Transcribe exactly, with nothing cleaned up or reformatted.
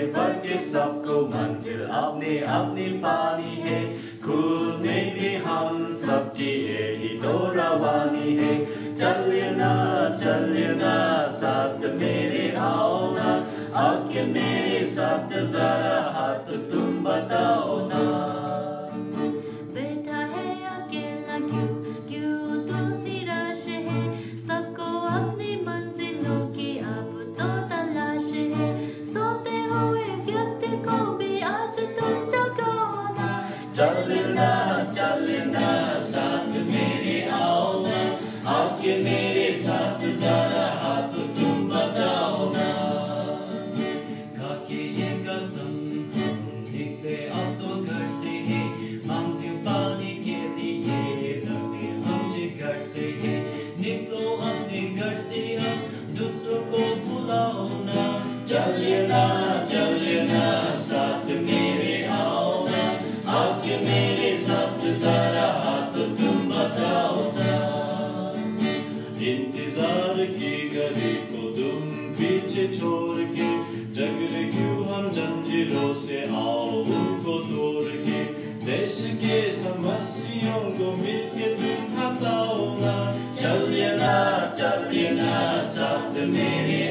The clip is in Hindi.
बढ़ के सबको मंजिल अपनी अपनी पानी है। खुद में भी हम सबकी यही तो रवानी है। चलिए ना चलिए ना साथ मेरे आओ ना, आके मेरे साथ जरा हाथ तुम बताओ ना। बैठा है अकेला क्यों, क्यों तुम निराश है? सबको अपनी मंजिलों की अब तो तलाश है। सोते हुए व्यक्ति को भी आज तुम जगाओ ना। चलिए ना चलिए ना साथ मेरे आओ ना, आके मेरे साथ जरा हाथ तुम बताओ ना। खाके ये कसम निकले अब तो घर से है, मंजिल पाने के लिए लगे हम जिगर से है। निकलो अपने घर से अब दूसरों को बुलाओ ना। चलिए ना चलिए ना साथ मेरे आओ ना, आके मेरे साथ जरा हाथ तुम बताओ ना। इंतजार की घड़ी को तुम पीछे छोड़ के, जग रहे क्यों हम जंजीरों से, आओ उनको तोड़ के। देश के समस्याओं को मिलके तुम हटाओ ना। चलिए ना चलिए ना साथ मेरे